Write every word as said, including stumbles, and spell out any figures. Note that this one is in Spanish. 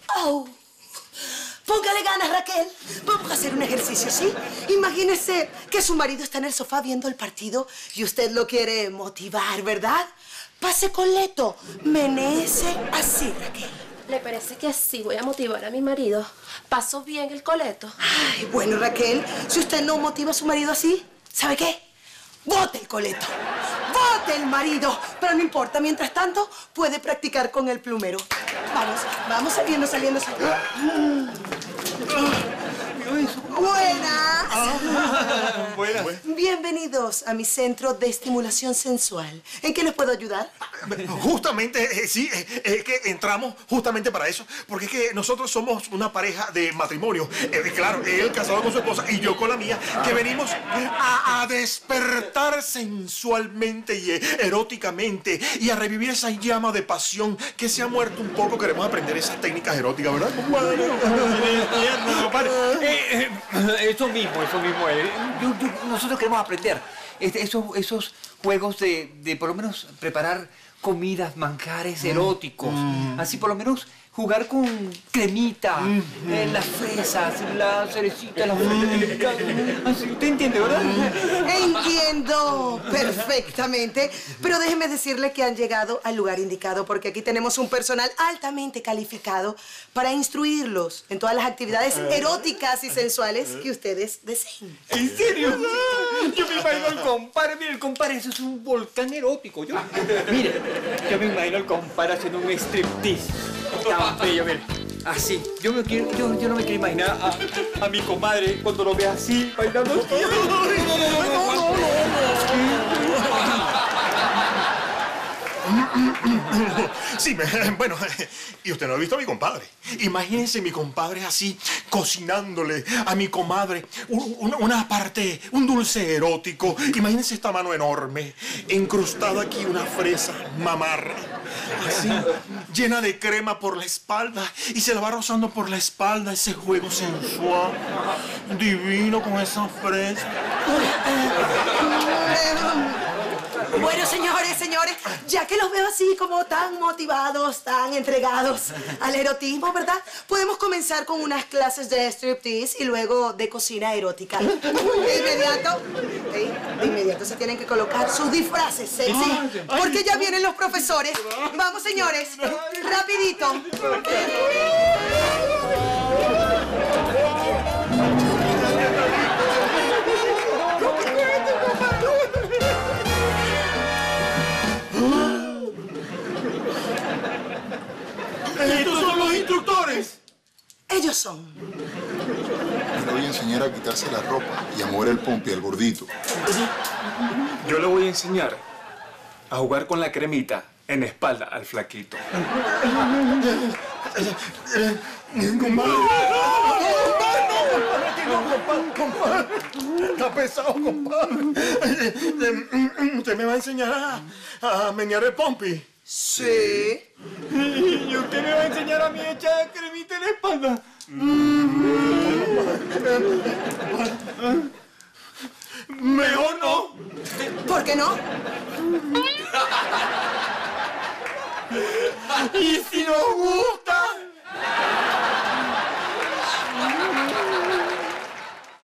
Oh. Póngale ganas, Raquel. Vamos a hacer un ejercicio, ¿sí? Imagínese que su marido está en el sofá viendo el partido y usted lo quiere motivar, ¿verdad? Pase con Leto. Menéese así, Raquel. ¿Le parece que así voy a motivar a mi marido? ¿Paso bien el coleto? Ay, bueno, Raquel, si usted no motiva a su marido así, ¿sabe qué? ¡Bote el coleto! ¡Bote el marido! Pero no importa, mientras tanto, puede practicar con el plumero. Vamos, vamos saliendo, saliendo, saliendo. ¡Buenas! Ah, buenas. Bienvenidos a mi centro de estimulación sensual. ¿En qué les puedo ayudar? Justamente, eh, sí, eh, es que entramos justamente para eso, porque es que nosotros somos una pareja de matrimonio. Eh, claro, él casado con su esposa y yo con la mía, que venimos a, a despertar sensualmente y eh, eróticamente y a revivir esa llama de pasión que se ha muerto un poco. Queremos aprender esas técnicas eróticas, ¿verdad, compadre? Eh, eh, eso mismo, eso mismo. Eh. Yo, yo, nosotros queremos aprender este, esos, esos juegos de, de por lo menos preparar comidas, manjares eróticos. Mm. Así por lo menos jugar con cremita, mm. eh, las fresas, la cerecita, la fruta. Mm. Así, ¿usted entiende, verdad? Entiendo perfectamente. Pero déjeme decirle que han llegado al lugar indicado, porque aquí tenemos un personal altamente calificado para instruirlos en todas las actividades eróticas y sensuales que ustedes deseen. ¿En serio? Yo me imagino al compadre. Mire, el compadre, eso es un volcán erótico. Yo, mire, yo me imagino al compadre haciendo un striptease. Tan bello, mire. Así. Yo, me quiero, yo, yo no me quiero imaginar a, a mi comadre cuando lo vea así, bailando. No, no, no, no, no. Sí, bueno, y usted no ha visto a mi compadre. Imagínense mi compadre así, cocinándole a mi comadre una, una parte, un dulce erótico. Imagínense esta mano enorme, encrustada aquí una fresa mamarra, así, llena de crema por la espalda, y se la va rozando por la espalda ese juego sensual, divino con esa fresa. Bueno, señores, señores, ya que los veo así como tan motivados, tan entregados al erotismo, ¿verdad? Podemos comenzar con unas clases de striptease y luego de cocina erótica. De inmediato, ¿sí? De inmediato se tienen que colocar sus disfraces sexy, porque ya vienen los profesores. Vamos, señores, rapidito. ¿Estos son los instructores? Ellos son. Le voy a enseñar a quitarse la ropa y a mover el pompi al gordito. Yo le voy a enseñar a jugar con la cremita en espalda al flaquito. Compadre. Está pesado, compadre. Usted me va a enseñar a, a menear el pompi. Sí. ¿Y usted me va a enseñar a mí a echar cremita en la espalda? Mejor no. ¿Por qué no? ¿Y si no